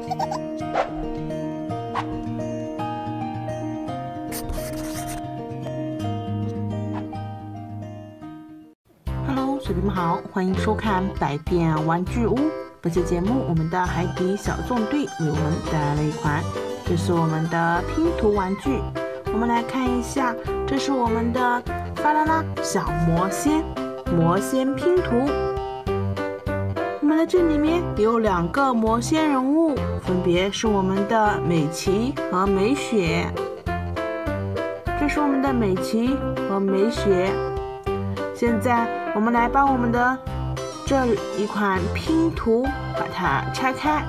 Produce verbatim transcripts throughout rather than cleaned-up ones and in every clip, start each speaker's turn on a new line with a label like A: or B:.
A: Hello， 小朋友们好，欢迎收看百变玩具屋。本期节目，我们的海底小纵队为我们带来了一款，这是我们的拼图玩具。我们来看一下，这是我们的巴啦啦小魔仙魔仙拼图。我们在这里面有两个魔仙人物，分别是我们的美琪和美雪。这是我们的美琪和美雪。现在我们来把我们的这一款拼图把它拆开。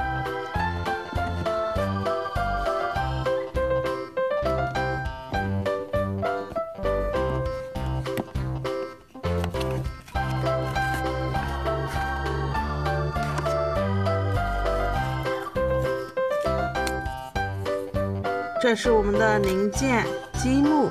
A: 这是我们的零件积木。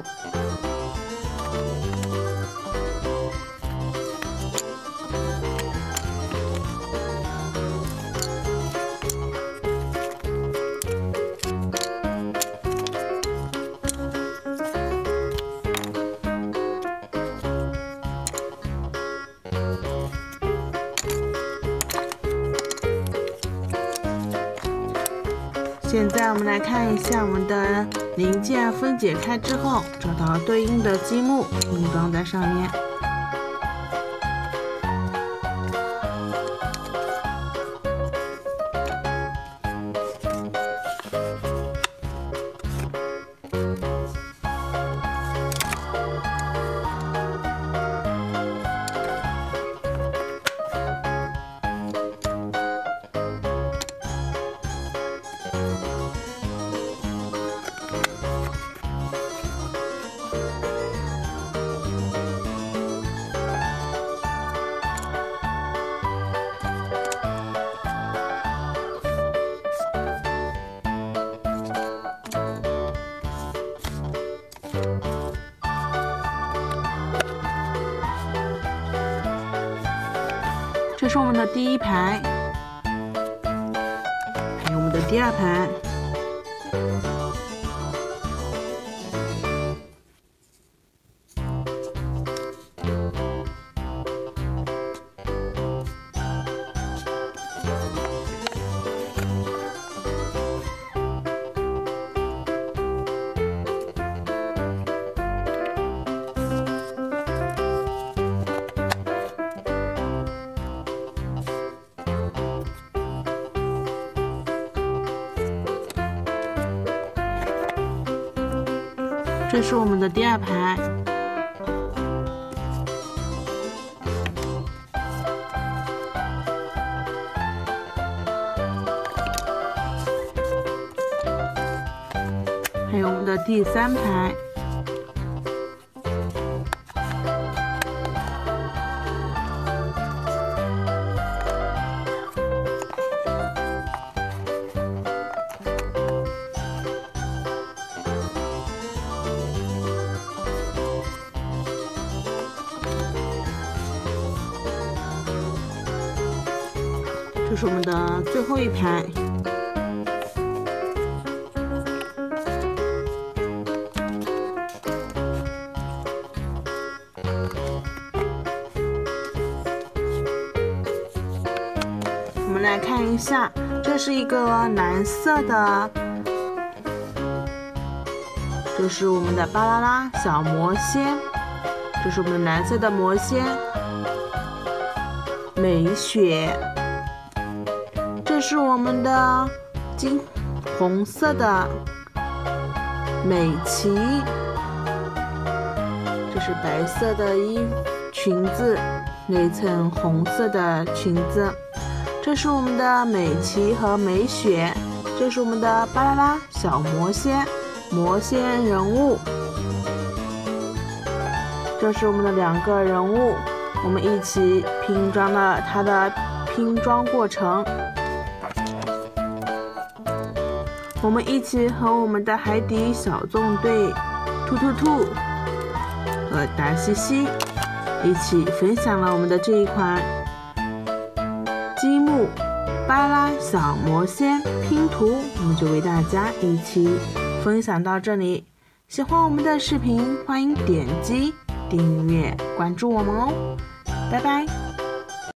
A: 现在我们来看一下我们的零件分解开之后，找到对应的积木拼装在上面。这是我们的第一排，还有我们的第二排。这是我们的第二排，还有我们的第三排。这是我们的最后一排，我们来看一下，这是一个蓝色的，这是我们的巴啦啦小魔仙，这是我们蓝色的魔仙美雪。这是我们的金红色的美琪，这是白色的衣裙子，内层红色的裙子。这是我们的美琪和美雪，这是我们的巴啦啦小魔仙魔仙人物。这是我们的两个人物，我们一起拼装了它的拼装过程。我们一起和我们的海底小纵队兔兔兔和达西西一起分享了我们的这一款积木巴拉小魔仙拼图，我们就为大家一起分享到这里。喜欢我们的视频，欢迎点击订阅关注我们哦，拜拜。